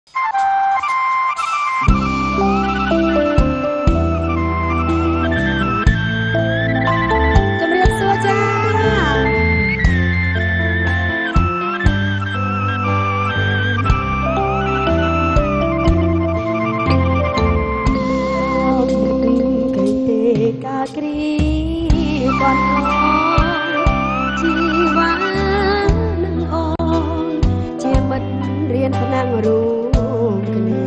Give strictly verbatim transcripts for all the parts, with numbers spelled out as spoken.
គ្រីកនជីវ៉ានឹងអូនជាមិត្តរៀនផ្នែករួមគ្នា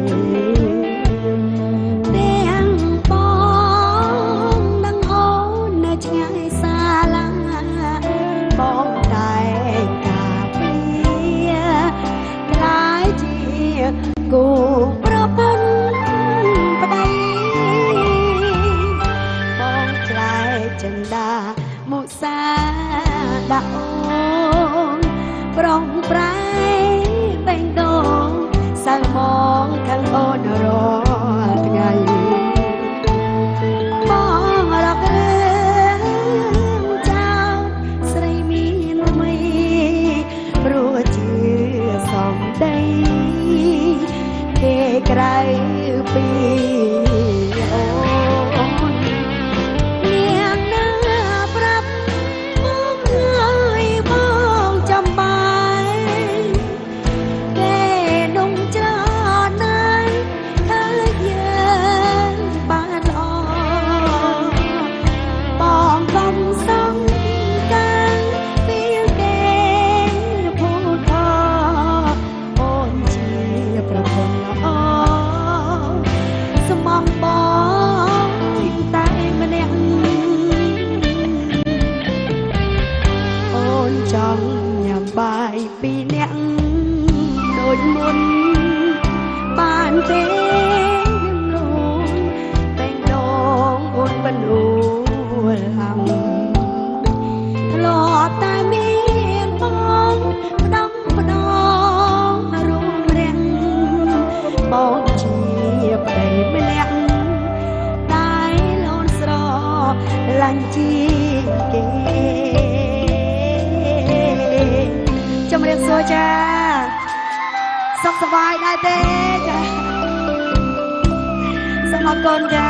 ទាំងបងនឹងអូននៅឆ្ងាយសាលាបងតែការពារខ្លាយជាគូប្រពន្ធចិន្តាមុសាដាក់អូនប្រងប្រែបេងដូងសៅមងខាងអូនរាល់ថ្ងៃបងរករឿងចោលស្រីមានថ្មីព្រោះជាសំដីគេក្រៅពីចង់ញ៉ាំបាយពីអ្នកដូចមុនបានទេនោះតែងដងអូនបនូលហាំធ្លាប់តែមានបងម្ដងម្ដងរួមរាំងបងជាប្តីម្នាក់តែលូនស្រឡាញ់ជាគេជំរាបសួរចាសុខសប្បាយដែរទេចាសូមអរគុណចា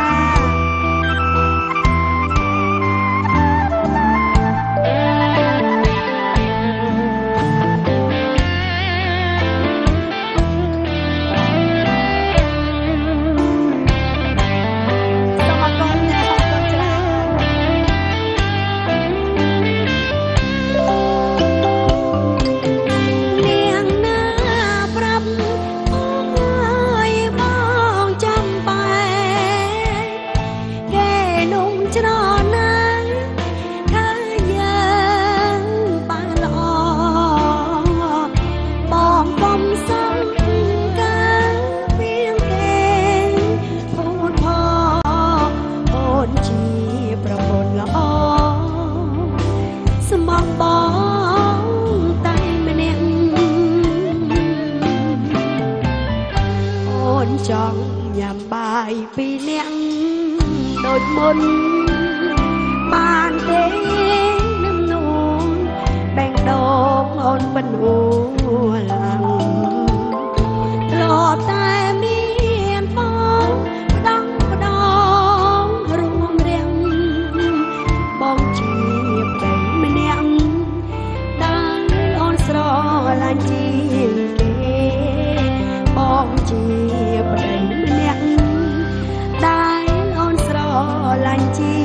ចង់ញ៉ាំបាយពីអ្នកដូចមុនបានទេនឹងនោះបែងដងអូនបនូឡើងធ្លាប់តែមានបងម្ដងម្ដងរួមរាំងបងជាប្តីម្នាក់ដែលអូនស្រឡាញ់ជាងគេបងជាប្តីម្នាក់ដែលអូនស្រឡាញ់ជា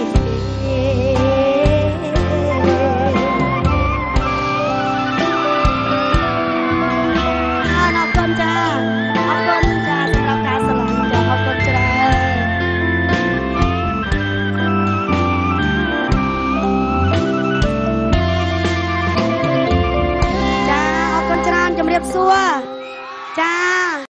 អរគុណចាអរគុណចាសម្រាប់ការស្រឡាញ់ចាអរគុណច្រើនចាអរគុណច្រើនជំរាបសួរចា